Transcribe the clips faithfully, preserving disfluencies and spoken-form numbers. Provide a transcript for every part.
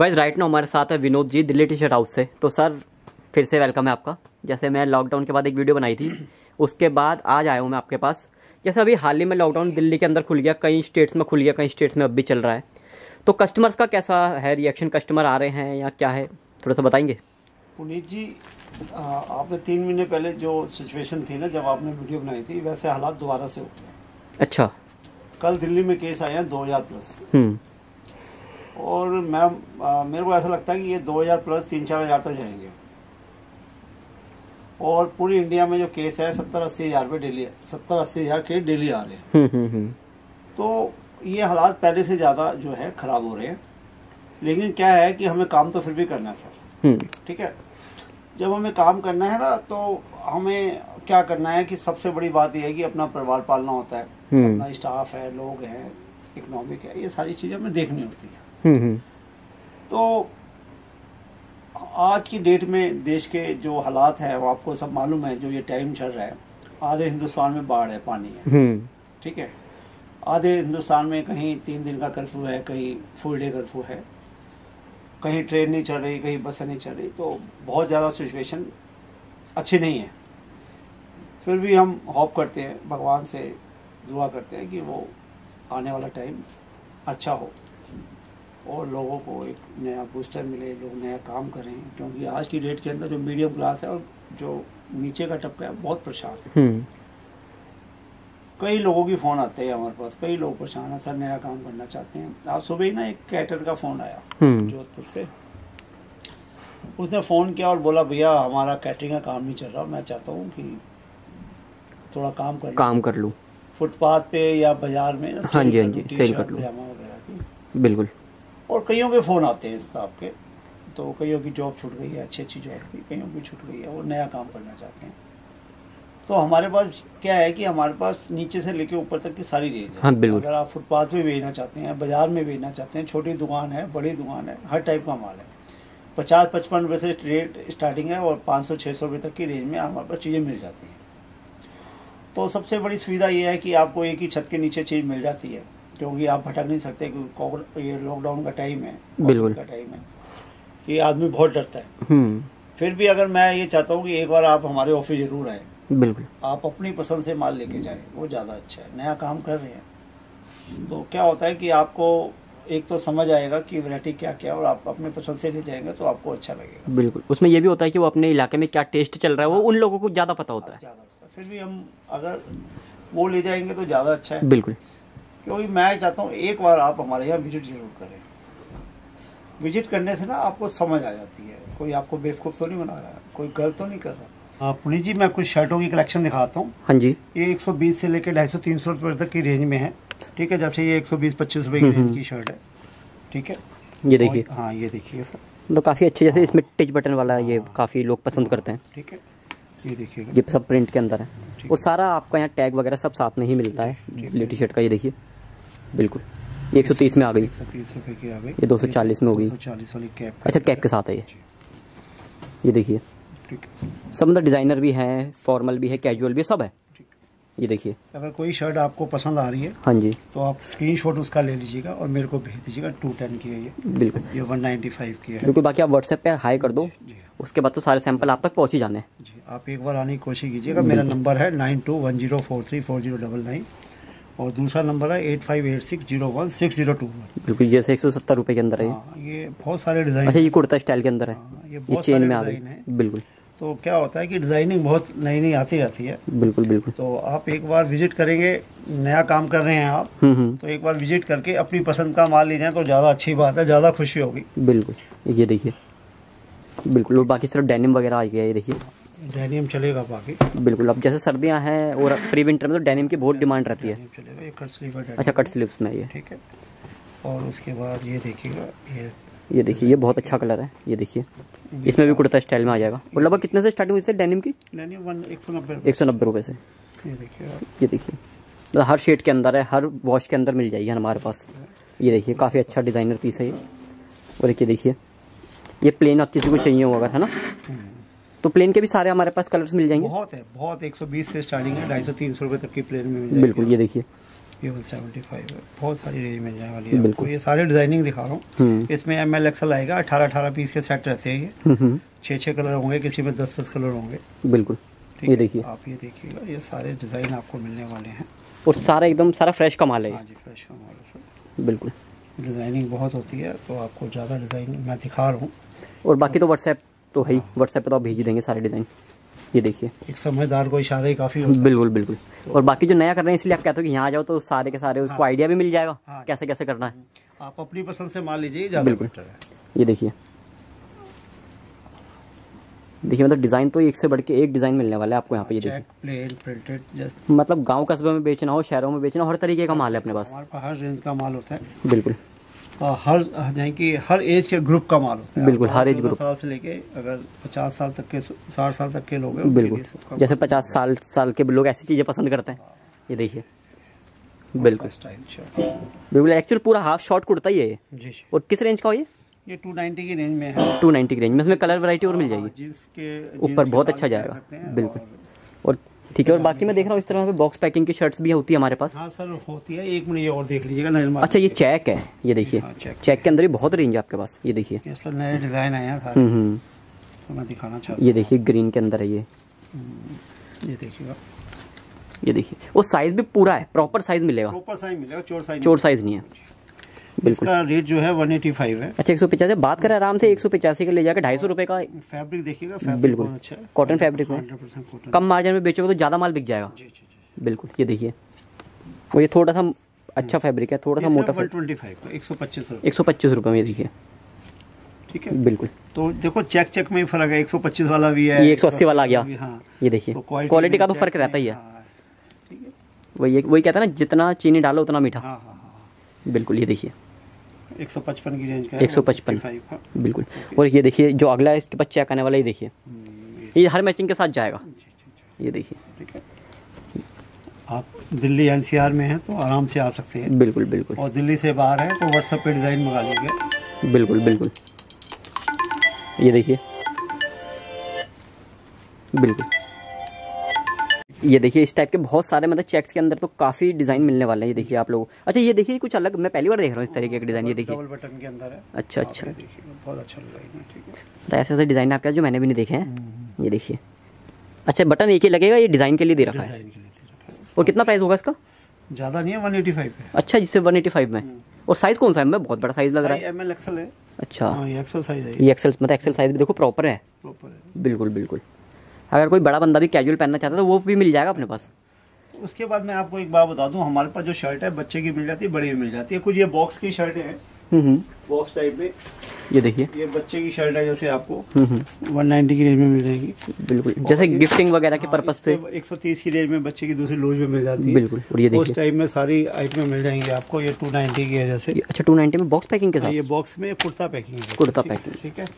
Guys right ना हमारे साथ है Vinod ji Delhi T shirt house से। तो सर फिर से वेलकम है आपका। जैसे मैं लॉकडाउन के बाद एक वीडियो बनाई थी, उसके बाद आज आया हूँ मैं आपके पास। जैसे अभी हाल ही में लॉकडाउन दिल्ली के अंदर खुल गया, कई स्टेट्स में खुल गया, कई स्टेट्स में अब भी चल रहा है। तो कस्टमर्स का कैसा है रिएक्शन, कस्टमर आ रहे हैं या क्या है, थोड़ा सा बताएंगे। पुनीत जी, आ, आपने तीन महीने पहले जो सिचुएशन थी ना, जब आपने वीडियो बनाई थी, वैसे हालात दोबारा से हो गए। अच्छा। कल दिल्ली में केस आए हैं दो हजार प्लस। हम्म। और मैं आ, मेरे को ऐसा लगता है कि ये दो हजार प्लस तीन चार हजार तक जाएंगे। और पूरी इंडिया में जो केस है सत्तर अस्सी हजार पे डेली, सत्तर अस्सी हजार केस डेली आ रहे हैं। हम्म हम्म हम्म। तो ये हालात पहले से ज्यादा जो है खराब हो रहे हैं। लेकिन क्या है कि हमें काम तो फिर भी करना है सर। ठीक है, जब हमें काम करना है ना, तो हमें क्या करना है कि सबसे बड़ी बात यह है कि अपना परिवार पालना होता है, अपना स्टाफ है, लोग हैं, इकोनॉमिक है, ये सारी चीजें हमें देखनी होती है। तो आज की डेट में देश के जो हालात है वो आपको सब मालूम है। जो ये टाइम चल रहा है, आधे हिंदुस्तान में बाढ़ है, पानी है। ठीक है, आधे हिंदुस्तान में कहीं तीन दिन का कर्फ्यू है, कहीं फुल डे कर्फ्यू है, कहीं ट्रेन नहीं चल रही, कहीं बसें नहीं चल रही। तो बहुत ज़्यादा सिचुएशन अच्छी नहीं है। फिर भी हम होप करते हैं, भगवान से दुआ करते हैं कि वो आने वाला टाइम अच्छा हो और लोगों को एक नया बूस्टर मिले, लोग नया काम करें। क्योंकि आज की डेट के अंदर जो मीडियम क्लास है और जो नीचे का तबका है बहुत परेशान है। कई लोगों की फ़ोन आते हैं हमारे पास, कई लोग परेशान हैं सर, नया काम करना चाहते हैं। आज सुबह ही ना एक कैटर का फ़ोन आया जोधपुर से। उसने फ़ोन किया और बोला भैया हमारा कैटरिंग का काम नहीं चल रहा, मैं चाहता हूँ कि थोड़ा काम कर काम कर लूँ फुटपाथ पे या बाजार में। हाँ जी हाँ जी, सेल कर लूँ वगैरह की। बिल्कुल। और कईयों के फ़ोन आते हैं इस तरह के। तो कईयों की जॉब छूट गई है, अच्छी अच्छी जॉब की, कईयों की छूट गई है, वो नया काम करना चाहते हैं। तो हमारे पास क्या है कि हमारे पास नीचे से लेके ऊपर तक की सारी रेंज है। हाँ, बिल्कुल। अगर आप फुटपाथ पे बेचना चाहते हैं, बाजार में बेचना चाहते हैं, छोटी दुकान है, बड़ी दुकान है, हर टाइप का माल है। पचास पचपन रुपये से रेट स्टार्टिंग है और पाँच सौ छः सौ रुपये तक की रेंज में हमारे पास चीज़ें मिल जाती हैं। तो सबसे बड़ी सुविधा ये है कि आपको एक ही छत के नीचे चीज़ मिल जाती है, क्योंकि आप भटक नहीं सकते, क्योंकि ये लॉकडाउन का टाइम है, बिल्कुल का टाइम है, ये आदमी बहुत डरता है। फिर भी अगर मैं ये चाहता हूँ कि एक बार आप हमारे ऑफिस जरूर आए, बिल्कुल, आप अपनी पसंद से माल लेके जाए, वो ज़्यादा अच्छा है। नया काम कर रहे हैं तो क्या होता है कि आपको एक तो समझ आएगा कि वैरायटी क्या क्या, और आप अपने पसंद से ले जाएंगे तो आपको अच्छा लगेगा। बिल्कुल, उसमें ये भी होता है कि वो अपने इलाके में क्या टेस्ट चल रहा है, वो उन लोगों को ज़्यादा पता होता है। ज़्यादा होता है। फिर भी हम अगर वो ले जाएंगे तो ज़्यादा अच्छा है। बिल्कुल, क्योंकि मैं चाहता हूँ एक बार आप हमारे यहाँ विजिट जरूर करें। विजिट करने से ना आपको समझ आ जाती है, कोई आपको बेवकूफ़ तो नहीं बना रहा है, कोई गलत तो नहीं कर रहा। हाँ पुनीत जी, मैं कुछ शर्टों की कलेक्शन दिखाता हूँ। हाँ जी। ये एक सौ बीस से लेकर ढाई सौ तीन सौ रुपये तक की रेंज में है। ठीक है, जैसे ये एक सौ बीस पच्चीस रुपये की रेंज की शर्ट है। ठीक है, ये देखिए। हाँ ये देखिए सर, तो काफ़ी अच्छे, जैसे इसमें टिच बटन वाला है, ये काफ़ी लोग पसंद करते हैं। ठीक है, ये देखिएगा, ये सब प्रिंट के अंदर है और सारा आपको यहाँ टैग वगैरह सब साथ में ही मिलता है दिल्ली टी शर्ट का। ये देखिए, बिल्कुल ये एक सौ तीस में आ गई, एक सौ तीस रुपये की आ गई, ये दो सौ चालीस में हो गई, दो सौ चालीस वाली कैप। अच्छा, कैप के साथ है ये। ये देखिए, सब मतलब डिज़ाइनर भी है, फॉर्मल भी है, कैजुअल भी, सब है। ये देखिए, अगर कोई शर्ट आपको पसंद आ रही है, हाँ जी, तो आप स्क्रीनशॉट उसका ले लीजिएगा और मेरे को भेज दीजिएगा। टू टेन की है ये, बिल्कुल, ये वन नाइन्टी फाइव की है। बिल्कुल। बाकी आप व्हाट्सएप पे हाई कर दो, उसके बाद तो सारे सैंपल आप तक पहुँच ही जाने हैं। जी, आप एक बार आने की कोशिश कीजिएगा। मेरा नंबर है nine two one zero four three four zero double nine और दूसरा नंबर है eight five eight six zero one six zero two one. बिल्कुल, ये एक सौ सत्तर रुपये के अंदर है। ये बहुत सारे डिज़ाइन। अच्छा, ये कुर्ता स्टाइल के अंदर है, ये ये चेन में आ गई। बिल्कुल, तो क्या होता है कि डिजाइनिंग बहुत नई नई आती रहती है। बिल्कुल बिल्कुल। तो आप एक बार विजिट करेंगे, नया काम कर रहे हैं आप, तो एक बार विजिट करके अपनी पसंद का माल ले जाएं तो ज़्यादा अच्छी बात है, ज़्यादा खुशी होगी। बिल्कुल, ये देखिए, बिल्कुल। और बाकी सिर्फ डेनिम वगैरह आ गया, ये देखिए, डेनिम चलेगा बाकी। बिल्कुल, अब जैसे सर्दियां हैं और प्री विंटर में तो डेनिम की बहुत डिमांड रहती है। चलेगा, ये कट स्लीव। अच्छा, कट स्लीव्स में ये, ठीक है। और उसके बाद ये देखिएगा, ये ये देखिए, ये बहुत अच्छा कलर है। ये देखिए, इसमें भी कुर्ता स्टाइल में आ जाएगा। और लगभग कितने से स्टार्टिंग हुई थी डेनिम की? डेनिम एक सौ नब्बे एक सौ नब्बे रुपये से। ये देखिए, ये देखिए, मतलब हर शेड के अंदर है, हर वॉश के अंदर मिल जाएगी हमारे पास। ये देखिए, काफ़ी अच्छा डिज़ाइनर पीस है ये। और एक ये देखिए, ये प्लेन आप किसी को चाहिए हो अगर, है ना, तो प्लेन के भी सारे हमारे पास कलर्स मिल जाएंगे। बहुत है, बहुत। एक सौ बीस से स्टार्टिंग है, ढाई सौ तीन सौ रुपये तक की प्लेन में मिल जाएगी। बिल्कुल, ये देखिए, ये वन सेवेंटी फाइव है, बहुत सारी रेंज मिल जाने वाली है आपको। ये सारे डिजाइनिंग दिखा रहा हूँ। इसमें एम एल एक्सएल आएगा, अठारह अठारह पीस के सेट रहते हैं ये, छः छः कलर होंगे, किसी में दस दस कलर होंगे। बिल्कुल, ये देखिए आप, ये देखिएगा, ये सारे डिजाइन आपको मिलने वाले हैं और सारा एकदम सारा फ्रेश का माल है। हाँ जी, फ्रेश का माल है सर। बिल्कुल, डिजाइनिंग बहुत होती है तो आपको ज़्यादा डिजाइन मैं दिखा रहा हूँ। और बाकी तो व्हाट्सएप तो है ही, व्हाट्सएप पे तो आप भेज देंगे सारे डिजाइन। ये देखिए, एक समझदार को इशारा ही काफी होता है। बिल्कुल बिल्कुल। और बाकी जो नया कर रहे हैं इसलिए आप कहते हो कि यहाँ आ जाओ तो सारे के सारे उसको आइडिया भी मिल जाएगा। हाँ, कैसे कैसे करना है, आप अपनी पसंद से माल लीजिए, ज्यादा बेटर है। ये देखिए देखिए मतलब डिजाइन तो एक से बढ़ के एक डिजाइन मिलने वाला है आपको यहाँ पे। ये देखिए, प्लेन प्रिंटेड, मतलब गांव कस्बे में बेचना हो, शहरों में बेचना हो, हर तरीके का माल है अपने पास। हमारे पास हर रेंज का माल होता है। बिल्कुल, हर यानी कि हर एज के ग्रुप का माल होता है। बिल्कुल, हर एज ग्रुप साल से लेके अगर पचास साल तक के, साठ साल तक के लोग हैं, बिल्कुल, जैसे पचास साल साल के लोग ऐसी चीजें पसंद करते हैं। ये देखिए, बिल्कुल बिल्कुल, एक्चुअल पूरा हाफ शॉर्ट कुर्ता ही है ये। जी। और किस रेंज का हो ये? ये टू नाइन्टी की रेंज में है। टू नाइन्टी की रेंज में, इसमें कलर वैरायटी और मिल जाएगी। जींस के ऊपर बहुत अच्छा जाएगा। बिल्कुल, और ठीक है। और बाकी मैं देख रहा हूँ इस तरह से बॉक्स पैकिंग की शर्ट्स भी होती है हमारे पास। हाँ सर, होती है। एक मिनट ये और देख लीजिएगा नजर मार। अच्छा, ये चेक है, ये देखिए। हाँ, चेक, चेक के अंदर ही बहुत रेंज है आपके पास। ये देखिए, ये सर नए डिजाइन आए हैं सारे, तो मैं दिखाना चाहता हूँ। ये देखिए ग्रीन के अंदर है ये। ये देखिएगा, ये देखिए, वो साइज भी पूरा है, प्रॉपर साइज मिलेगा। प्रॉपर साइज मिलेगा, चोर साइज चोर साइज नहीं है। बिल्कुल, इसका रेट जो है वन एटी फाइव है। अच्छा, एक सौ पचासी बात करें आराम से, एक सौ पचासी के ले जाकर ढाई सौ रुपए का। फैब्रिक देखिएगा, बिल्कुल अच्छा है, कॉटन फैब्रिक में, कम मार्जिन में बेचोगे तो ज्यादा माल बिक जाएगा। जी, जी, जी। बिल्कुल, ये देखिए, वो ये थोड़ा सा अच्छा फैब्रिक है, थोड़ा सा मोटा। वन ट्वेंटी फाइव का एक सौ पच्चीस एक सौ पच्चीस रुपए में देखिए। ठीक है, बिल्कुल। तो देखो चेक चेक में ही फर्क है, एक सौ पच्चीस वाला भी है, ये एक सौ अस्सी वाला आ गया। हाँ, ये देखिए, क्वालिटी का तो फर्क रहता ही है। वही वही कहता है ना, जितना चीनी डालो उतना मीठा। हाँ, हाँ, हाँ। बिल्कुल, ये देखिए एक सौ पचपन की रेंज का है, एक सौ पचपन। बिल्कुल, और ये देखिए जो अगला है इसके पास चेक आने वाला, ये देखिए, ये हर मैचिंग के साथ जाएगा। ये देखिए, ठीक है। आप दिल्ली एनसीआर में हैं तो आराम से आ सकते हैं। बिल्कुल बिल्कुल, और दिल्ली से बाहर है तो व्हाट्सएप पे डिजाइन मंगा लीजिए। बिल्कुल बिल्कुल, ये देखिए, बिल्कुल, ये देखिए इस टाइप के बहुत सारे मतलब चेक्स के अंदर तो काफी डिजाइन मिलने वाले हैं। ये देखिए आप लोग, अच्छा ये देखिए कुछ अलग, मैं पहली बार देख रहा हूँ इस तरीके के डिजाइन। ये देखिए, डबल बटन के अंदर है। अच्छा अच्छा, बहुत अच्छा डिजाइन है। ठीक है, तो ऐसे ऐसे डिजाइन आपके जो मैंने भी नहीं देखे हैं। ये देखिए, अच्छा बटन एक ही लगेगा, ये डिजाइन के लिए दे रखा है। और कितना प्राइस होगा इसका? ज्यादा नहीं है, वन एटी फाइव है। अच्छा, जिससे वन एटी फाइव में। और साइज कौन सा है? मैं बहुत बड़ा साइज लग रहा है। एम एल एक्सएल है। अच्छा, ये एक्सएल साइज है। ये एक्सएल मतलब एक्सएल साइज भी देखो प्रॉपर है। प्रॉपर है, बिल्कुल बिल्कुल। अगर कोई बड़ा बंदा भी कैजुअल पहनना चाहता है तो वो भी मिल जाएगा अपने पास। उसके बाद मैं आपको एक बात बता दूं, हमारे पास जो शर्ट है बच्चे की मिल जाती है, बड़ी भी मिल जाती है। कुछ ये बॉक्स की शर्ट है, बॉक्स टाइप में। ये देखिए, ये बच्चे की शर्ट है, जैसे आपको वन नाइन्टी की रेंज में मिल जाएगी। बिल्कुल, जैसे गिफ्टिंग वगैरह के पर्पस पे एक सौ तीस की रेंज में बच्चे की दूसरी लूज में मिल जाती है। बिल्कुल, और ये देखिए उस टाइप में सारी आइटमें मिल जाएंगी आपको। ये टू नाइन्टी की है जैसे। अच्छा, टू नाइन्टी में बॉक्स पैकिंग के साथ। ये बॉक्स में कुर्ता पैकिंग है, कुर्ता पैकिंग। ठीक है,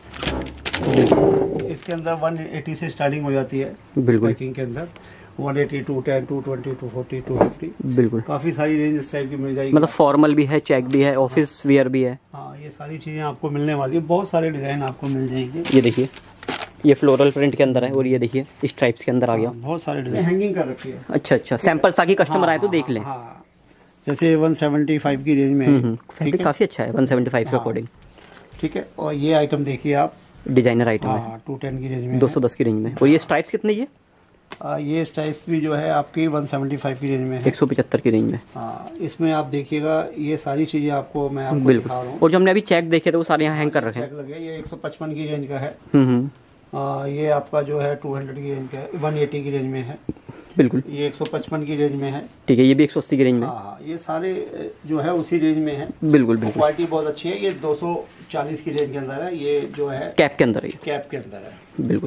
इसके अंदर वन एटी से स्टार्टिंग हो जाती है। बिल्कुल, पैकिंग के अंदर one eighty, two ten, two twenty, two forty, two fifty. बिल्कुल, काफी सारी रेंज इस टाइप की मिल जाएगी। मतलब फॉर्मल भी है, चेक भी है, ऑफिस वियर भी है। हाँ, ये सारी चीजें आपको मिलने वाली है। बहुत सारे डिजाइन आपको मिल जाएंगे। ये देखिए, ये फ्लोरल प्रिंट के अंदर है, और ये देखिए स्ट्राइप्स के अंदर आ गया। बहुत सारे डिजाइन हैंगिंग कर रखी है। अच्छा अच्छा, सैंपल ताकि कस्टमर आए तो देख लें। हाँ, जैसे वन सेवेंटी फाइव की रेंज में फैब्रिक काफी अच्छा है वन सेवेंटी फाइव के अकॉर्डिंग। ठीक है, और ये आइटम देखिए आप, डिजाइनर आइटम है, टू टेन की रेंज में, दो सौ दस की रेंज में। और ये स्ट्राइप्स कितने? ये आ, ये स्ट्राइप्स भी जो है आपकी वन सेवेंटी फाइव की रेंज में है, एक सौ पचहत्तर की रेंज में। हाँ, इसमें आप देखिएगा ये सारी चीजें आपको मैं आपको बिल्कुल दिखा रहा हूँ। और जो हमने अभी चेक देखे थे वो सारे यहाँ हैंग कर रखे हैं। चेक लगे, ये एक सौ पचपन की रेंज का है। हम्म, आ, ये आपका जो है टू हंड्रेड की रेंज का है, वन एटी की रेंज में है। बिल्कुल, ये एक सौ पचपन की रेंज में है। ठीक है, ये भी एक सौ अस्सी की रेंज में। हाँ, ये सारे जो है उसी रेंज में है। बिल्कुल बिल्कुल, क्वालिटी बहुत अच्छी है। ये दो सौ चालीस की रेंज के अंदर है। ये जो है कैप के अंदर है, कैप के अंदर है। बिल्कुल।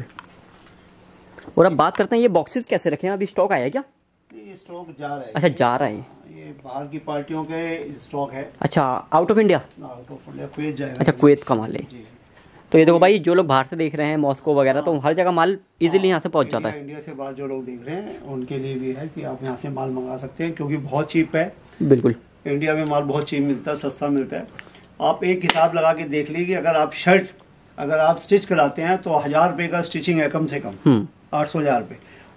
और अब बात करते हैं ये बॉक्सेस कैसे रखे हैं? अभी स्टॉक आया क्या? ये स्टॉक जा रहा है। अच्छा, जा रहा है। ये बाहर की पार्टियों के स्टॉक है। अच्छा, out of India? Out of India, Kuwait जाएगा। अच्छा, कुवैत का माल है। तो ये देखो भाई, जो लोग बाहर से देख रहे हैं, मॉस्को वगैरह, तो हर जगह माल इजीली यहाँ से पहुंच जाता है। इंडिया से बाहर जो लोग देख रहे हैं उनके लिए भी है कि आप यहाँ से माल मंगा सकते हैं, क्योंकि बहुत चीप है। बिल्कुल, इंडिया में माल बहुत चीप मिलता है, सस्ता मिलता है। आप एक हिसाब लगा के देख लीजिए, अगर आप शर्ट अगर आप स्टिच कराते हैं तो हजार रुपए का स्टिचिंग है कम से कम, आठ सौ हजार रुपए।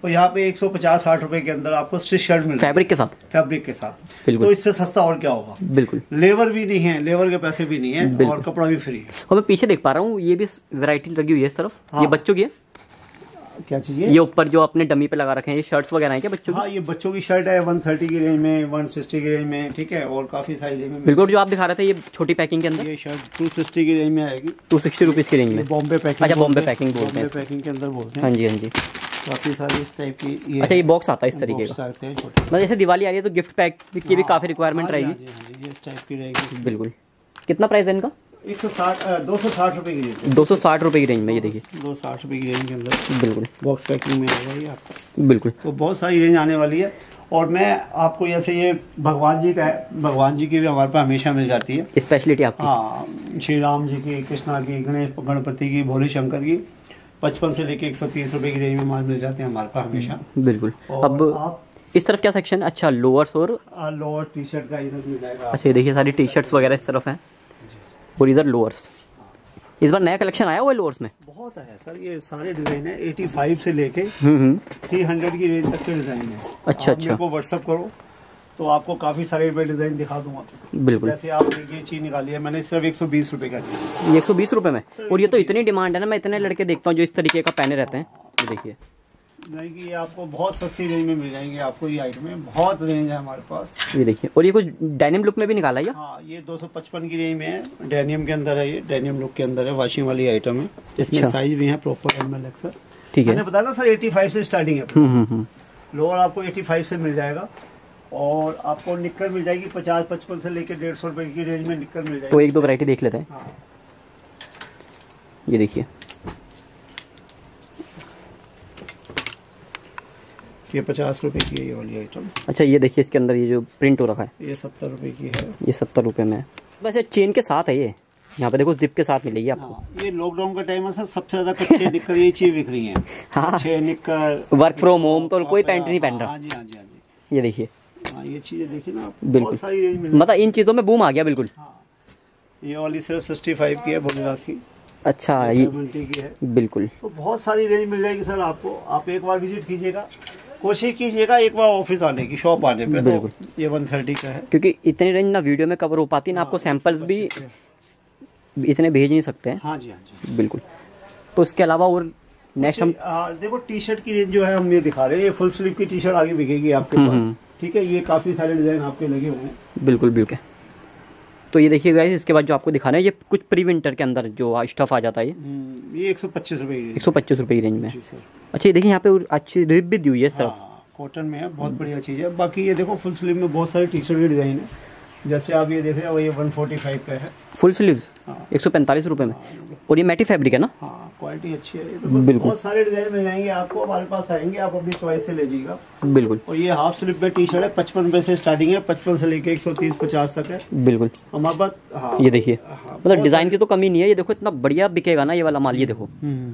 और यहाँ पे एक सौ पचास साठ रुपए के अंदर आपको स्टिच शर्ट मिल फैब्रिक के साथ, फैब्रिक के साथ। तो इससे सस्ता और क्या होगा। बिल्कुल, लेबर भी नहीं है, लेबर के पैसे भी नहीं है और कपड़ा भी फ्री है। और मैं पीछे देख पा रहा हूँ ये भी वैरायटी लगी हुई है इस तरफ। हाँ। ये बच्चों की है, क्या चीज है ये ऊपर जो आपने डमी पे लगा रखे हैं, ये शर्ट्स वगैरह हैं क्या बच्चों की? हाँ, ये बच्चों की शर्ट है एक सौ तीस की रेंज में, एक सौ साठ की रेंज में, ठीक है, और काफी सारी रेंज में। बिल्कुल, जो आप दिखा रहे थे ये छोटी पैकिंग के अंदर, ये शर्ट दो सौ साठ की रेंज में आएगी, टू सिक्सटी रुपीज की रेंज में। बॉम्बे पैकिंग, अच्छा बॉम्बे पैकिंग बोलते हैं, पैकिंग के अंदर बोलते हैं। हाँ जी हाँ जी, काफी सारी इस टाइप की। ये अच्छा, ये बॉक्स आता है इस तरीके का, मतलब जैसे दिवाली आ रही है तो गिफ्ट पैक की भी काफी रिक्वायरमेंट रहेगी। ये इस टाइप की रहेगी। बिल्कुल, कितना प्राइस है इनका? एक सौ साठ दो सौ साठ रुपए की रेंज, दो सौ साठ रुपए की रेंज में। ये देखिए दो सौ साठ रुपए की रेंज के अंदर बिल्कुल बॉक्स पैकिंग में आएगा ये आपका। बिल्कुल, तो बहुत सारी रेंज आने वाली है। और मैं आपको जैसे ये भगवान जी का है, भगवान जी की भी हमारे पास हमेशा मिल जाती है स्पेशलिटी आपकी। हाँ, श्री राम जी की, कृष्णा की, गणेश गणपति की, भोले शंकर की, पचपन से लेके एक सौ तीस रुपए की रेंज में माल मिल जाते हैं हमारे पास हमेशा। बिल्कुल। अब आप इस तरफ क्या सेक्शन है? अच्छा, लोअर्स और लोअर टी शर्ट का इधर मिल जाएगा। अच्छा, ये देखिए सारी टी शर्ट्स वगैरह इस तरफ है और इधर लोअर्स। इस बार नया कलेक्शन आया हुआ है लोअर्स में, बहुत है सर। ये सारे डिजाइन है पचासी से लेके हम्म तीन सौ की रेंज तक के डिजाइन है। अच्छा अच्छा, को व्हाट्सअप करो तो आपको काफी सारे डिजाइन दिखा दूंगा। बिल्कुल, जैसे आपने ये चीज निकाली है, मैंने सिर्फ एक सौ बीस रुपए का दिया। एक सौ बीस रुपए में, और ये तो इतनी डिमांड है ना, मैं इतने लड़के देखता हूँ जो इस तरीके का पहने रहते हैं। ये देखिए, नहीं कि ये आपको बहुत सस्ती रेंज में मिल जाएंगे। आपको ये आइटम में बहुत रेंज है हमारे पास। ये देखिए, और ये कुछ डायनिम लुक में भी निकाला है। हाँ, ये दो सौ पचपन की रेंज में है, डेनियम के अंदर है, ये डेनियम लुक के अंदर है, वॉशिंग वाली आइटम है। इसमें साइज भी है प्रॉपर एम एल एक्स। ठीक है, मैंने बताया ना सर पचासी से स्टार्टिंग है। लोअर आपको पचासी से मिल जाएगा और आपको निक्कर मिल जाएगी पचास पचपन से लेकर डेढ़ सौ रुपए की रेंज में निक्कर मिल जाएगी। तो एक दो वैरायटी देख लेते हैं। हाँ। ये देखिए, ये पचास रुपए की है ये वाली आइटम। अच्छा, ये देखिए इसके अंदर ये जो प्रिंट हो रखा है, ये सत्तर रुपए की है। ये सत्तर रुपए में। वैसे चेन के साथ है ये, यहाँ पे देखो जिप के साथ मिलेगी आपको। हाँ, ये लॉकडाउन का टाइम है सर, सबसे ज्यादा कच्चे निक्कर ये चीज बिक रही है। हाँ, अच्छे निक्कर, वर्क फ्रॉम होम तो कोई पैंट नहीं पहन रहा। हाँ जी हाँ जी हाँ जी, ये देखिए, हाँ, ये चीजें देखिए ना, बिल्कुल सारी रेंज में, मतलब इन चीजों में बूम आ गया बिल्कुल। हाँ, ये वाली सिर्फ सिक्सटी फाइव की है, भोलेनाथ की। अच्छा, ये की है बिल्कुल। तो बहुत सारी रेंज मिल जाएगी सर आपको। आप एक बार विजिट कीजिएगा, कोशिश कीजिएगा एक बार ऑफिस आने की, शॉप आने पे। तो ये एक सौ तीस का है, क्योंकि इतनी रेंज ना वीडियो में कवर हो पाती ना, आपको सैंपल्स भी इतने भेज नहीं सकते हैं। हाँ जी हाँ जी, बिल्कुल। तो इसके अलावा और नेक्स्ट हम आ, देखो टी शर्ट की रेंज जो है हम ये दिखा रहे हैं, ये फुल स्लीव की टी शर्ट आगे बिकेगी आपके पास। ठीक है, ये काफी सारे डिजाइन आपके लगे हुए हैं। बिल्कुल बिल्कुल। तो ये देखिए गाइस, इसके बाद जो आपको दिखाना है ये कुछ प्री विंटर के अंदर जो स्टफ आ जाता है, ये ये एक सौ पच्चीस रुपए की एक सौ पच्चीस रुपए की रेंज में। अच्छा, ये देखिए यहाँ पे अच्छी रिप भी दी हुई है इस तरफ, कॉटन में है, बहुत बढ़िया चीज है। बाकी ये देखो फुल स्लीव में बहुत सारे टी शर्ट के डिजाइन है, जैसे आप ये देख रहे हो, ये एक सौ पैंतालीस का है फुल स्लीव, एक सौ पैंतालीस रुपए में। और ये मैटी फैब्रिक है ना? हाँ, क्वालिटी अच्छी है। तो बिल्कुल, बहुत सारे डिजाइन मिल जाएंगे आपको, हमारे पास आएंगे, आप अपनी चॉइस से ले जाइएगा। बिल्कुल। और ये हाफ स्लीव में टी शर्ट है, पचपन रुपए से स्टार्टिंग है, पचपन से लेके एक सौ तीस पचास तक है। बिल्कुल हमारे पास। हाँ, ये देखिए, मतलब डिजाइन की तो कमी नहीं है। ये देखो इतना बढ़िया बिकेगा ना ये वाला माल, ये देखो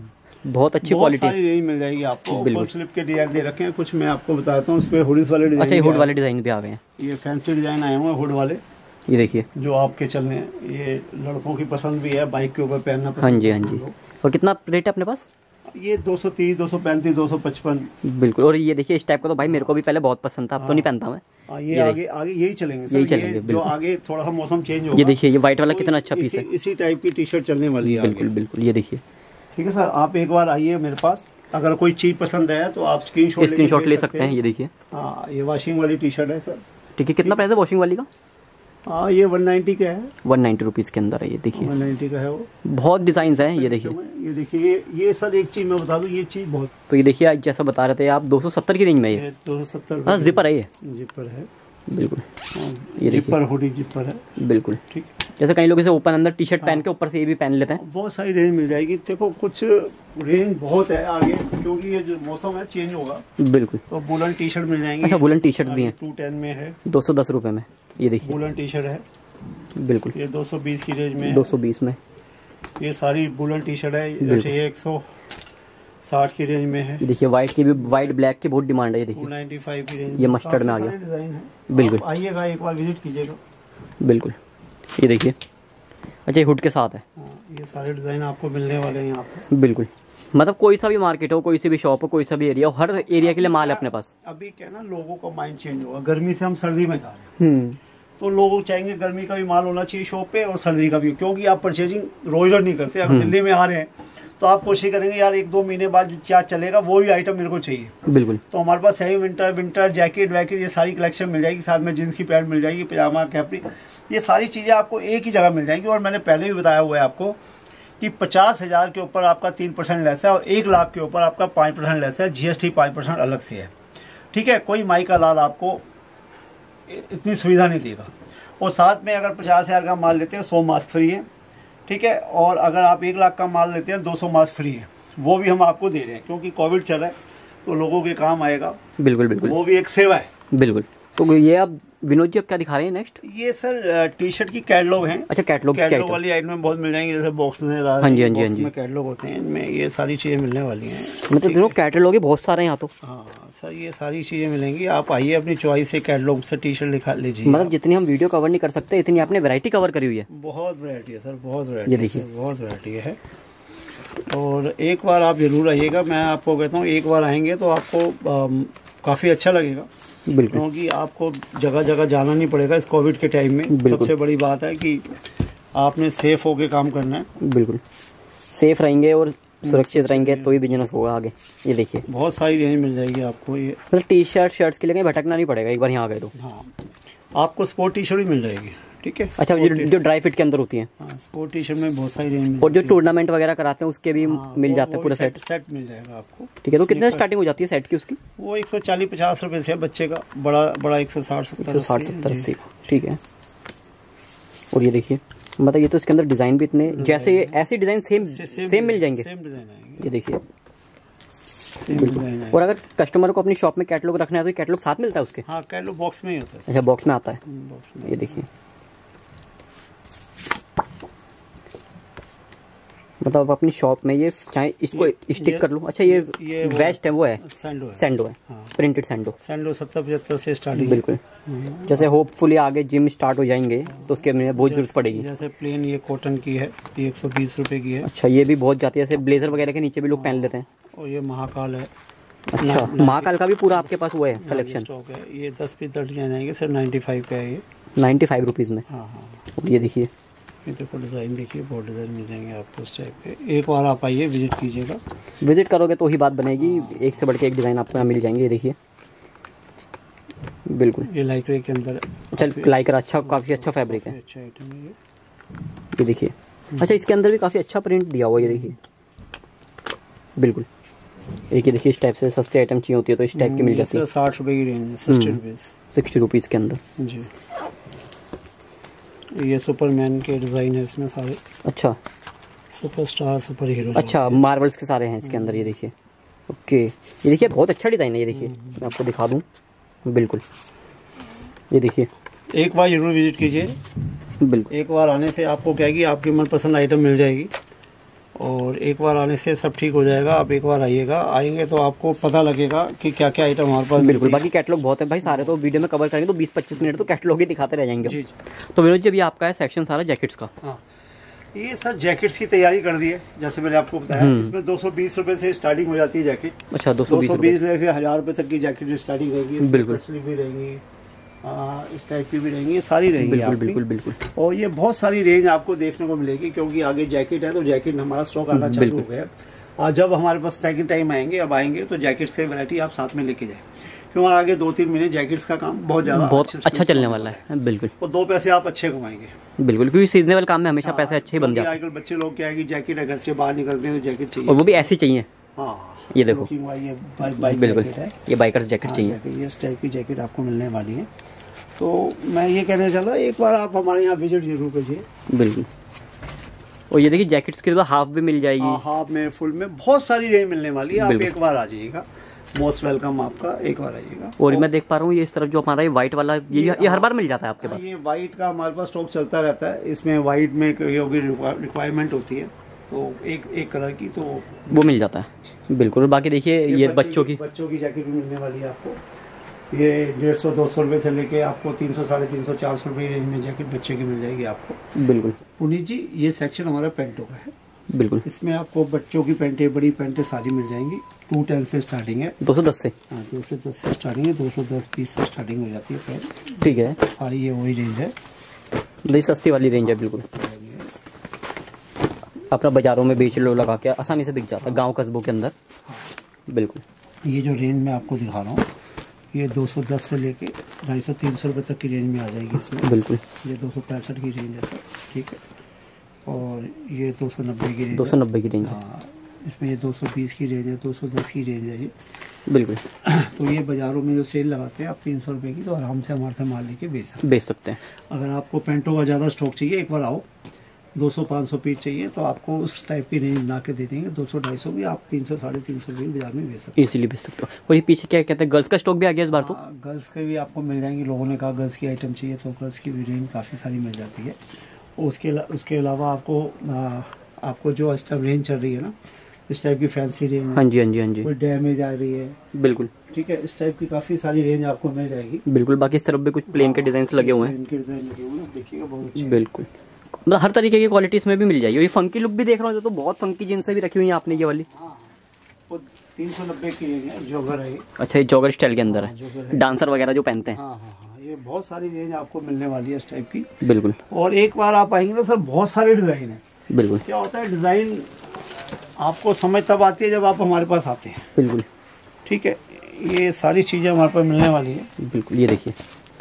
बहुत अच्छी क्वालिटी, सारी रेंज मिल जाएगी आपको। फुल स्लीव के डिजाइन दे रखे हैं कुछ, मैं आपको बताता हूँ। उसपे हुडीज वाले डिजाइन। अच्छा, हुड वाले डिजाइन भी आ गए हैं, ये फैंसी डिजाइन आए हुए हैं हुड वाले। ये देखिए, जो आपके चलने हैं, ये लड़कों की पसंद भी है, बाइक के ऊपर पहनना पसंद। हाँ जी हाँ जी। और कितना रेट है अपने पास? ये दो सौ तीस, दो सौ पैंतीस, दो सौ पचपन। बिल्कुल। और ये देखिए, इस टाइप का तो भाई मेरे को भी पहले बहुत पसंद था, अब तो नहीं पहनता मैं। आ, ये, ये आगे आगे यही चलेंगे सर, यही चलेंगे। जो आगे थोड़ा सा मौसम चेंज होगा। ये देखिए, ये व्हाइट वाला कितना अच्छा पीस है, इसी टाइप की टी शर्ट चलने वाली है। बिल्कुल बिल्कुल। ये देखिए, ठीक है सर, आप एक बार आइए मेरे पास, अगर कोई चीज पसंद है तो आप स्क्रीन शॉट स्क्रीन शॉट ले सकते हैं। ये देखिए, हाँ, ये वॉशिंग वाली टी शर्ट है सर। ठीक है, कितना प्राइस है वॉशिंग वाली का? हाँ, ये वन नाइन्टी का है, वन नाइन्टी रुपीज के अंदर है। ये देखिए, वन नाइन्टी का है वो। बहुत डिजाइन है। ये देखिए, ये देखिए, ये ये सर एक चीज मैं बता दूं, ये चीज बहुत। तो ये देखिए, जैसा बता रहे थे आप, दो सौ सत्तर की रेंज में ये दो सौ सत्तर हाँ, जिपर है, ये जिपर है। बिल्कुल, ये जिपर हुडी जिपर है। बिल्कुल ठीक। जैसे कई लोग इसे ओपन अंदर टी शर्ट पहन के ऊपर से ये भी पहन लेते हैं। बहुत सारी रेंज मिल जाएगी। देखो कुछ रेंज बहुत है आगे, क्योंकि ये जो मौसम है चेंज होगा। बिल्कुल। तो वुलन टी शर्ट मिल जाएंगे। अच्छा, वुलन टी शर्ट भी है, टू टेन में है, दो सौ दस रुपए में। ये देखिए, वुलन टी शर्ट है। बिल्कुल, ये दो सौ बीस की रेंज में, दो सौ बीस में। ये सारी वुलन टी शर्ट है, जैसे ये एक सौ साठ की रेंज में है। देखिए, व्हाइट की भी, व्हाइट ब्लैक की बहुत डिमांड है। ये देखिए, टू नाइन्टी फाइव की रेंज, ये मस्टर्ड में आ गया। डिजाइन है, बिल्कुल। आइएगा एक बार विजिट कीजिएगा। बिल्कुल। ये देखिए, अच्छा, ये हुड के साथ है। ये सारे डिजाइन आपको मिलने वाले हैं यहाँ पे। बिल्कुल। मतलब कोई सा भी मार्केट हो, कोई सी भी शॉप हो, कोई सा भी एरिया हो, हर एरिया के लिए माल है अपने पास। अभी क्या ना, लोगों का माइंड चेंज होगा, गर्मी से हम सर्दी में जा रहे हैं, तो लोग चाहेंगे गर्मी का भी माल होना चाहिए शॉप पे और सर्दी का भी, क्योंकि आप परचेजिंग रोज रोज नहीं करते। अगर दिल्ली में आ रहे हैं तो आप कोशिश करेंगे यार एक दो महीने बाद क्या चलेगा वो भी आइटम मेरे को चाहिए। बिल्कुल। तो हमारे पास है विंटर विंटर जैकेट वैकेट ये सारी कलेक्शन मिल जाएगी, साथ में जींस की पैंट मिल जाएगी, पजामा कैपरी, ये सारी चीजें आपको एक ही जगह मिल जाएंगी। और मैंने पहले भी बताया हुआ है आपको कि पचास हजार के ऊपर आपका तीन परसेंट लेस है और एक लाख के ऊपर आपका पाँच परसेंट लेस है, जीएसटी पाँच परसेंट अलग से है। ठीक है, कोई माई का लाल आपको इतनी सुविधा नहीं देगा। और साथ में अगर पचास हजार का माल लेते हैं सौ मास्क फ्री है। ठीक है, और अगर आप एक लाख का माल लेते हैं दो सौ मास्क फ्री है, वो भी हम आपको दे रहे हैं, क्योंकि कोविड चल रहा है तो लोगों के काम आएगा। बिल्कुल बिल्कुल, वो भी एक सेवा है। बिल्कुल। तो ये आप विनोद जी अब क्या दिखा रहे हैं नेक्स्ट? ये सर टी शर्ट की कैटलॉग हैं। अच्छा, कैटलॉग कैटलॉग वाली आइटम में बहुत मिल जाएंगे, जैसे बॉक्स में हाँ जी हाँ जी हाँ जी में कैटलॉग होते हैं, इनमें ये सारी चीजें मिलने वाली हैं। मतलब दोनों कैटलॉग है बहुत सारे यहाँ तो। हाँ सर, ये सारी चीजें मिलेंगी, आप आइए अपनी चॉइस से कैटलॉग से टी शर्ट दिखा लीजिए। मतलब जितनी हम वीडियो कवर नहीं कर सकते इतनी आपने वैरायटी कवर करी हुई है। बहुत वैरायटी है सर, बहुत वैरायटी। ये देखिए बहुत वैरायटी है, और एक बार आप जरूर आइएगा। मैं आपको कहता हूँ एक बार आएंगे तो आपको काफी अच्छा लगेगा, बिल्कुल, क्योंकि आपको जगह जगह जाना नहीं पड़ेगा इस कोविड के टाइम में। सबसे बड़ी बात है कि आपने सेफ होके काम करना है। बिल्कुल सेफ रहेंगे और सुरक्षित रहेंगे तो ही बिजनेस होगा आगे। ये देखिए बहुत सारी रेंज मिल जाएगी आपको। ये मतलब टी शर्ट शर्ट्स के लिए कहीं भटकना नहीं पड़ेगा, एक बार यहाँ आ गए तो। हाँ, आपको स्पोर्ट टी शर्ट भी मिल जाएगी। ठीक है, अच्छा, जो, जो ड्राई फिट के अंदर होती है। हाँ, स्पोर्ट टी शर्ट में बहुत सारी रेंज। और जो टूर्नामेंट वगैरह कराते हैं उसके भी हाँ, मिल जाते हैं पूरा सेट। सेट मिल जाएगा आपको। ठीक है, तो कितने स्टार्टिंग हो जाती है सेट की उसकी? वो एक सौ चालीस पचास रुपए से है बच्चे का, बड़ा बड़ा एक सौ साठ सत्तर साठ सत्तर अस्सी। ठीक है, और ये देखिए मतलब ये तो इसके अंदर डिजाइन भी इतने जैसे ऐसे डिजाइन सेम सेम मिल जाएंगे। सेम डिजाइन आएंगे, ये देखिए। और अगर कस्टमर को अपनी शॉप में कैटलॉग रखना है तो कैटलॉग साथ मिलता है उसके? हाँ, कैटलॉग बॉक्स में ही होता है। अच्छा, बॉक्स में आता है। बॉक्स में। ये देखिए मतलब अपनी शॉप में ये चाहे इसको स्टिक कर लो। अच्छा, ये, ये वेस्ट है, वो है सैंडो है, सैंडो है। हाँ। प्रिंटेड सैंडो सैंडो सत्तर पचहत्तर से स्टार्टिंग। बिल्कुल, जैसे होपफुली आगे जिम स्टार्ट हो जाएंगे तो उसके में बहुत जरूरत पड़ेगी। जैसे प्लेन ये कॉटन की है, ये एक सौ बीस रुपए की है। अच्छा, ये भी बहुत जाती है, जैसे ब्लेजर वगैरह के नीचे भी लोग पहन लेते हैं। और ये महाकाल है। अच्छा, महाकाल का भी पूरा आपके पास वो है कलेक्शन? स्टॉक है। ये दस पीस दस डिजाइन आएंगे, सिर्फ नाइन्टी फाइव का है। ये नाइन्टी फाइव रुपीज में। हाँ हाँ, ये देखिए, ये देखो डिजाइन देखिए, बहुत डिजाइन मिल जाएंगे आपको इस टाइप के। एक बार आप आइए, विजिट कीजिएगा। विजिट करोगे तो ही बात बनेगी। एक से बढ़ के एक डिजाइन आपको यहाँ मिल जाएंगे। ये देखिए, बिल्कुल ये लाइक्रे के अंदर। अच्छा, लाइक्रा अच्छा, काफी अच्छा फैब्रिक है। अच्छा आइटम है ये। ये देखिए, अच्छा इसके अंदर भी काफी अच्छा प्रिंट दिया हुआ है। ये देखिए, बिल्कुल एक ही देखिए, इस टाइप से सस्ती आइटम चाहिए होती है तो इस टाइप की मिल जाती है। साठ रुपए की रेंज है, सिक्सटी रुपीज सिक्सटी रुपीज के अंदर जी। ये सुपरमैन के डिजाइन है इसमें सारे। अच्छा, सुपरस्टार सुपर हीरो। अच्छा, मार्वल्स के सारे हैं इसके अंदर। ये देखिए, ओके, ये देखिए बहुत अच्छा डिजाइन है। ये देखिए, मैं आपको दिखा दूं, बिल्कुल ये देखिए। एक बार जरूर विजिट कीजिए। बिल्कुल, एक बार आने से आपको क्या है कि आपकी मनपसंद आइटम मिल जाएगी, और एक बार आने से सब ठीक हो जाएगा। आप एक बार आइएगा, आएंगे तो आपको पता लगेगा कि क्या क्या आइटम हमारे पास। बिल्कुल, बाकी कैटलॉग बहुत है भाई, सारे तो वीडियो में कवर करेंगे तो बीस पच्चीस मिनट तो कैटलॉग ही दिखाते रह जाएंगे। जी, तो विनोद जी, अभी आपका है सेक्शन सारा जैकेट्स का। हाँ, ये सर जैकेट्स की तैयारी कर दी है, जैसे मैंने आपको बताया। इसमें दो सौ बीस रुपए से स्टार्टिंग हो जाती है जैकेट। अच्छा, दो सौ बीस से हजार रुपए तक की जैकेट स्टार्टिंग रहेगी। बिल्कुल, भी रहेंगी, इस टाइप की भी रहेंगी, ये सारी रहेंगी। बिल्कुल बिल्कुल बिल्कुल। और ये बहुत सारी रेंज आपको देखने को मिलेगी, क्योंकि आगे जैकेट है तो जैकेट हमारा स्टॉक आना चालू हो गया। और जब हमारे पास सेकंड टाइम आएंगे, अब आएंगे तो जैकेट्स की वैरायटी आप साथ में लेके जाए, क्योंकि आगे दो तीन महीने जैकेट्स का काम बहुत ज्यादा बहुत अच्छा चलने वाला है। बिल्कुल, और दो पैसे आप अच्छे कमाएंगे। बिल्कुल, क्योंकि सीजनेबल काम में हमेशा पैसे अच्छे ही बन जाते हैं। आजकल बच्चे लोग क्या है कि जैकेट घर से बाहर निकलते हैं तो जैकेट चाहिए, और वो भी ऐसी चाहिए। हाँ, ये देखो, बिल्कुल ये बाइकर्स जैकेट चाहिए। ये इस टाइप की जैकेट आपको मिलने वाली है। तो मैं ये कहने चला, एक बार आप हमारे यहाँ विजिट जरूर कीजिए। बिल्कुल, और ये देखिए जैकेट्स के बाद हाफ भी मिल जाएगी। हाफ में, फुल में, बहुत सारी रेंज मिलने वाली है। आप एक बार आ जाइएगा, मोस्ट वेलकम आपका, एक बार आइएगा। और मैं देख पा रहा हूँ ये इस तरफ जो हमारा ये व्हाइट वाला, ये ये, ये हर बार मिल जाता है आपके पास? ये व्हाइट का हमारे पास स्टॉक चलता रहता है। इसमें व्हाइट में योगी रिक्वायरमेंट होती है, तो एक एक कलर की तो वो मिल जाता है। बिल्कुल, और बाकी देखिए ये, ये बच्चों की बच्चों की जैकेट भी मिलने वाली है आपको। ये डेढ़ सौ दो सौ रुपए से लेके आपको तीन सौ साढ़े तीन सौ चार सौ रुपए रेंज में जैकेट बच्चे की मिल जाएगी आपको। बिल्कुल, पुनीत जी, ये सेक्शन हमारा पेंटो का है। बिल्कुल। इसमें आपको बच्चों की पैंटें, बड़ी पैंटें सारी मिल जाएंगी। टू टेन से स्टार्टिंग है, दो सौ दस से। हाँ, दो सौ दस से स्टार्टिंग है, दो सौ दस बीस से स्टार्टिंग हो जाती है पैंट। ठीक है, सारी ये वही रेंज है, ये सस्ती वाली रेंज है। बिल्कुल, अपना बाजारों में बेच लो, लगा के आसानी से बिक जाता है गांव कस्बों के अंदर। बिल्कुल। ये जो रेंज मैं आपको दिखा रहा हूँ, ये दो सौ दस से लेके ढाई सौ तीन सौ रुपये तक की रेंज में आ जाएगी इसमें। बिल्कुल, ये दो सौ पैंसठ की रेंज है सर, ठीक है। और ये दो सौ नब्बे की रेंज, दो सौ नब्बे की रेंज है। हाँ, इसमें ये दो सौ बीस की रेंज है, दो सौ दस की रेंज है ये। बिल्कुल। तो ये बाजारों में जो सेल लगाते हैं आप तीन सौ रुपये की, तो आराम से हमारे से माल लेके बेच सकते बेच सकते हैं। अगर आपको पेंटों का ज़्यादा स्टॉक चाहिए, एक बार आओ, दो सौ पाँच सौ पीस चाहिए तो आपको उस टाइप की रेंज बना के दे देंगे। दो सौ ढाई सौ भी आप तीन सौ साढ़े तीन सौ भी बाजार में बेच सकते इजीली बेच सकते हो। और ये पीछे क्या कहते हैं, गर्ल्स का स्टॉक भी आ गया इस बार तो। हैं। गर्ल्स के भी आपको मिल जाएंगी, लोगों ने कहा गर्ल्स की आइटम चाहिए तो गर्ल्स की भी रेंज काफ़ी सारी मिल जाती है। उसके उसके अलावा आपको आ, आपको जो इस टाइप रेंज चल रही है ना, इस टाइप की फैंसी रेंज, हाँ जी हाँ जी हाँ जी, कोई डैमेज आ रही है, बिल्कुल ठीक है, इस टाइप की काफ़ी सारी रेंज आपको मिल जाएगी। बिल्कुल। बाकी इस तरफ भी कुछ प्लेन के डिजाइन लगे हुए हैं। इनके डिजाइन लगे हुए हैं, देखिएगा बहुत अच्छे। बिल्कुल, मतलब हर तरीके की क्वालिटी इसमें भी मिल जाएगी। ये फंकी लुक भी देख रहा हूँ, तो बहुत फंकी जींस भी रखी हुई है आपने ये वाली। हाँ, वो तीन सौ नब्बे की रेंज है, जॉगर है। अच्छा, ये जॉगर स्टाइल के अंदर हाँ, जॉगर है, है। डांसर वगैरह जो पहनते हैं। हाँ हाँ हाँ, ये बहुत सारी रेंज आपको मिलने वाली है इस टाइप की। बिल्कुल। और एक बार आप आएंगे ना सर, बहुत सारे डिजाइन है। बिल्कुल। क्या होता है, डिजाइन आपको समझ तब आती है जब आप हमारे पास आते हैं। बिल्कुल, ठीक है, ये सारी चीजें हमारे पास मिलने वाली है। बिल्कुल। ये देखिए,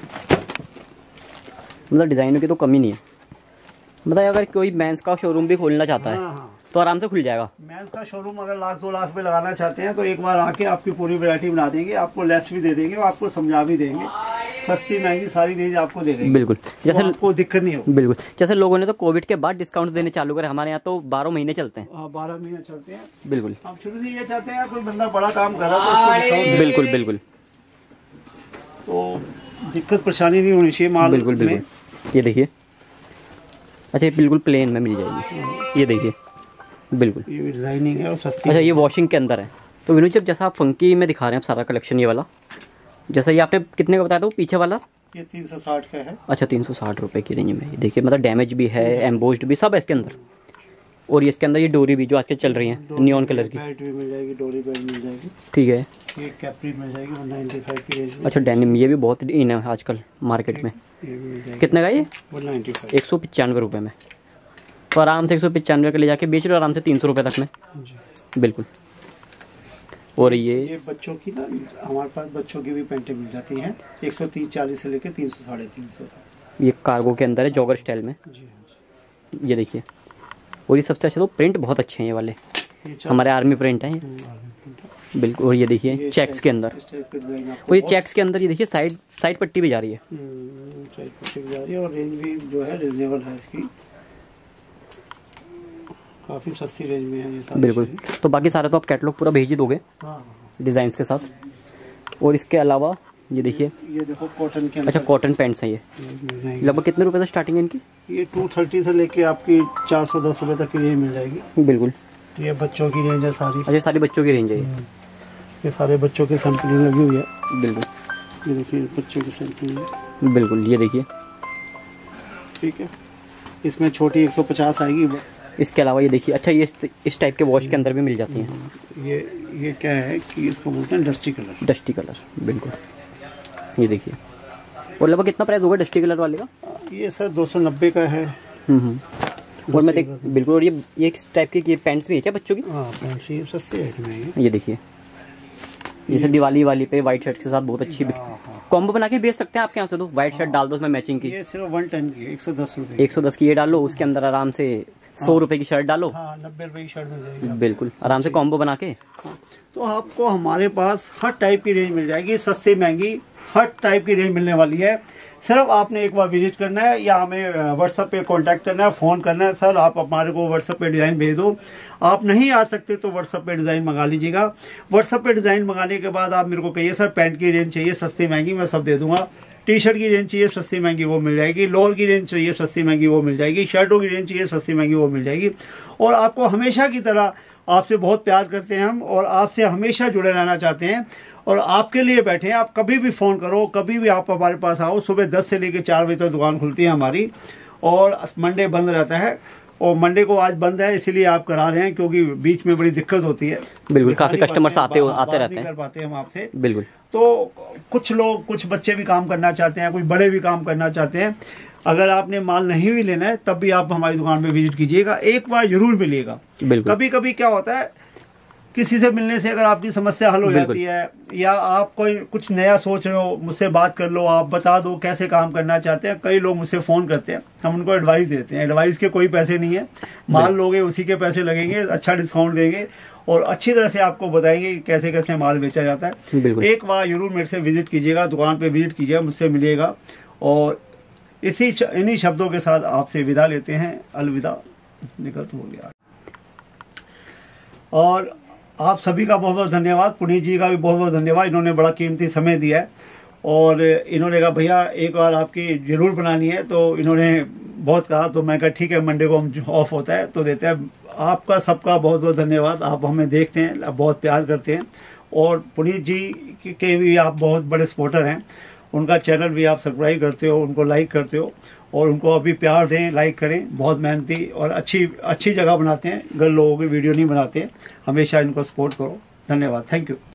मतलब डिजाइनों की तो कमी नहीं है। मतलब अगर कोई मेंस का शोरूम भी खोलना चाहता है हाँ हाँ, तो आराम से खुल जाएगा। मेंस का शोरूम अगर लाख दो लाख में लगाना चाहते हैं तो एक बार आके आपकी पूरी वैरायटी बना देंगे, आपको लेस भी दे देंगे, आपको समझा भी देंगे, सस्ती महंगी सारी रेंज आपको दे देंगे। बिल्कुल, जैसे तो आपको दिक्कत नहीं होगी। बिल्कुल, जैसे लोगों ने तो कोविड के बाद डिस्काउंट देने चालू करे, हमारे यहाँ तो बारह महीने चलते हैं। हाँ, बारह महीने चलते हैं। बिल्कुल, हम शुरू से ये चाहते हैं कोई बंदा बड़ा काम कर रहा है तो उसको डिस्काउंट दें। बिल्कुल बिल्कुल तो दिक्कत परेशानी नहीं होनी चाहिए माल बिल्कुल में। बिल्कुल। ये देखिए, अच्छा ये बिल्कुल प्लेन में मिल जाएगी। ये देखिए, बिल्कुल। ये डिजाइनिंग है और सस्ती। अच्छा, ये वॉशिंग के अंदर है। तो विनोद जब जैसा आप फंकी में दिखा रहे हैं सारा कलेक्शन ये वाला, जैसा ये आपने कितने का बताया था वो पीछे वाला? ये तीन सौ साठ का है। अच्छा, तीन सौ साठ रुपए की रेंज में। ये देखिए, मतलब डैमेज भी है, एम्बोस्ड भी, सब है इसके अंदर। और ये इसके अंदर ये डोरी भी जो आजकल चल रही है नियॉन कलर की। बेल्ट भी मिल जाएगी, डोरी बेल्ट मिल जाएगी। ठीक है। ये कैपरी मिल जाएगी वन नाइन्टी फाइव की रेंज में। अच्छा, डेनिम ये भी बहुत इन है आजकल मार्केट में। ये भी मिल जाएगी। कितने का ये? One ninety five. एक सौ पचानवे रुपये में। तो आराम से एक सौ पचानवे का ले जाके बेच लो आराम से तीन सौ रुपये तक में। जी बिल्कुल। और ये ये बच्चों की ना, हमारे पास बच्चों की भी पेंटें मिल जाती हैं, एक सौ तीस चालीस से लेकर तीन सौ साढ़े तीन सौ तक। ये कार्गो के अंदर है, जॉगर स्टाइल में। जी हाँ जी। ये देखिए, और ये सबसे अच्छा तो प्रिंट बहुत अच्छे हैं ये वाले, ये चार- हमारे आर्मी प्रिंट है ये। हम्म, आर्मी प्रिंट है। बिल्कुल। और ये देखिए ये चेक्स इस के टाइप- अंदर, इस टाइप का डिजाइन आपको और ये बहुत- चेक्स के अंदर ये देखिए साइड साइड पट्टी भी जा रही है। हम्म, साइड पट्टी भी जा रही है और रेंज भी जो है रिजनेबल है इसकी, काफी सस्ती रेंज में है ये सारी बिल्कुल। चीजें। तो बाकी सारा तो आप कैटलॉग पूरा भेज ही दोगे हाँ हाँ। डिजाइन के साथ। और इसके अलावा ये देखिए, ये देखो कॉटन के अंदर। अच्छा कॉटन पैंट्स हैं ये। मिल जाएगी। लगभग कितने रुपए से स्टार्टिंग है इनकी? ये टू थर्टी से लेके आपकी चार सौ दस रुपए तक की रेंज मिल जाएगी। बिल्कुल। ये बच्चों की रेंज है सारी। अच्छा, सारी बच्चों की रेंज है ये। ये सारे बच्चों की सैंपलिंग लगी हुई है। बिल्कुल ये देखिए बच्चों की सैंपलिंग है। बिल्कुल। ये देखिए, ठीक है, इसमें छोटी एक सौ पचास आएगी। इसके अलावा ये देखिए, अच्छा ये इस, इस टाइप के वॉश के अंदर भी मिल जाती हैं। ये ये क्या है कि इसको बोलते हैं डस्टी कलर। डस्टी कलर, बिल्कुल। ये देखिए, और लगभग कितना प्राइस होगा डस्टी कलर वाले का? ये सर दो सौ नब्बे का है। हम्म हम्म। और मैं देख बिल्कुल। और ये ये किस टाइप की ये पैंट्स भी है क्या बच्चों की? हाँ, पैंट ये सस्ते रेट में है। ये देखिए, जैसे दिवाली वाली पे व्हाइट शर्ट के साथ बहुत अच्छी बिकती है। कॉम्बो बना के बेच सकते हैं आपके यहाँ से। तो व्हाइट शर्ट डाल दो उसमें मैचिंग की, ये सिर्फ वन टेन की एक सौ दस रुपए। एक सौ दस की ये डालो, उसके अंदर आराम से सौ रुपए की शर्ट डालो। हाँ, नब्बे रुपए की शर्ट मिल जाएगी। बिल्कुल, आराम से कॉम्बो बना के। तो आपको हमारे पास हर टाइप की रेंज मिल जाएगी, सस्ती महंगी हर टाइप की रेंज मिलने वाली है। सिर्फ आपने एक बार विजिट करना है या हमें व्हाट्सएप पे कांटेक्ट करना है, फोन करना है। सर आप हमारे को व्हाट्सएप पे डिजाइन भेज दो। आप नहीं आ सकते तो व्हाट्सएप पे डिजाइन मंगा लीजिएगा। व्हाट्सएप पे डिजाइन मंगाने के बाद आप मेरे को कहिए सर पैंट की रेंज चाहिए सस्ती महंगी, मैं सब दे दूंगा। टी शर्ट की रेंज चाहिए सस्ती महंगी, वो मिल जाएगी। लोअर की रेंज चाहिए सस्ती महंगी, वो मिल जाएगी। शर्टों की रेंज चाहिए सस्ती महंगी, वो मिल जाएगी। और आपको हमेशा की तरह आपसे बहुत प्यार करते हैं हम, और आपसे हमेशा जुड़े रहना चाहते हैं और आपके लिए बैठे हैं। आप कभी भी फ़ोन करो, कभी भी आप हमारे पास आओ। सुबह दस से लेकर चार बजे तक दुकान खुलती है हमारी और मंडे बंद रहता है। और मंडे को आज बंद है, इसीलिए आप करा रहे हैं क्योंकि बीच में बड़ी दिक्कत होती है। बिल्कुल, काफी कस्टमर्स आते हो आते रहते हैं, कर पाते हैं हम आपसे। बिल्कुल। तो कुछ लोग, कुछ बच्चे भी काम करना चाहते हैं, कुछ बड़े भी काम करना चाहते हैं। अगर आपने माल नहीं भी लेना है तब भी आप हमारी दुकान पे विजिट कीजिएगा, एक बार जरूर मिलिएगा। कभी कभी क्या होता है, किसी से मिलने से अगर आपकी समस्या हल हो जाती है, या आप कोई कुछ नया सोच रहे हो, मुझसे बात कर लो, आप बता दो कैसे काम करना चाहते हैं। कई लोग मुझसे फोन करते हैं, हम उनको एडवाइस देते हैं। एडवाइस के कोई पैसे नहीं है, माल लोगे उसी के पैसे लगेंगे, अच्छा डिस्काउंट देंगे और अच्छी तरह से आपको बताएंगे कि कैसे कैसे माल बेचा जाता है। एक बार जरूर मेरे से विजिट कीजिएगा, दुकान पे विजिट कीजिएगा, मुझसे मिलिएगा। और इसी इन्हीं शब्दों के साथ आपसे विदा लेते हैं। अलविदा, निकल हो गया। और आप सभी का बहुत बहुत धन्यवाद, पुनीत जी का भी बहुत बहुत धन्यवाद, इन्होंने बड़ा कीमती समय दिया है। और इन्होंने कहा भैया एक बार आपकी जरूर बनानी है, तो इन्होंने बहुत कहा, तो मैं कहा ठीक है, मंडे को हम ऑफ होता है तो देते हैं। आपका सबका बहुत बहुत धन्यवाद, आप हमें देखते हैं, आप बहुत प्यार करते हैं। और पुनीत जी के भी आप बहुत बड़े सपोर्टर हैं, उनका चैनल भी आप सब्सक्राइब करते हो, उनको लाइक करते हो और उनको अभी प्यार दें, लाइक करें। बहुत मेहनती और अच्छी अच्छी जगह बनाते हैं, गलत लोगों की वीडियो नहीं बनाते हैं। हमेशा इनको सपोर्ट करो। धन्यवाद, थैंक यू।